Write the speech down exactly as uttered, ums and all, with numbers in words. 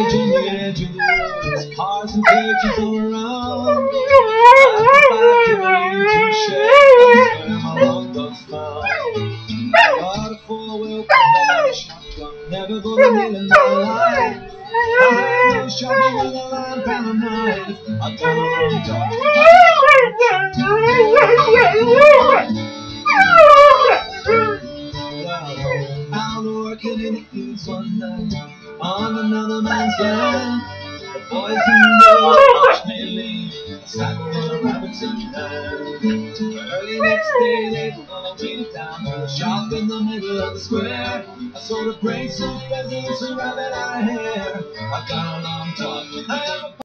refuge on the edge of the woods. Cars and cages all around. I can buy you to share. That's where my Longdog's found. Got a four-wheel combat shotgun. Never gonna kneel in my life. I ain't no shovel with a lamp and a knife. I got a Longdog. Well, out working in the fields one night on another man's land. The boys who know watched me leave a sack full of rabbits in hand. Early next day they followed me down to a shop in the middle of the square. I saw the brace of pheasants and rabbit eye hair. I got a Longdog.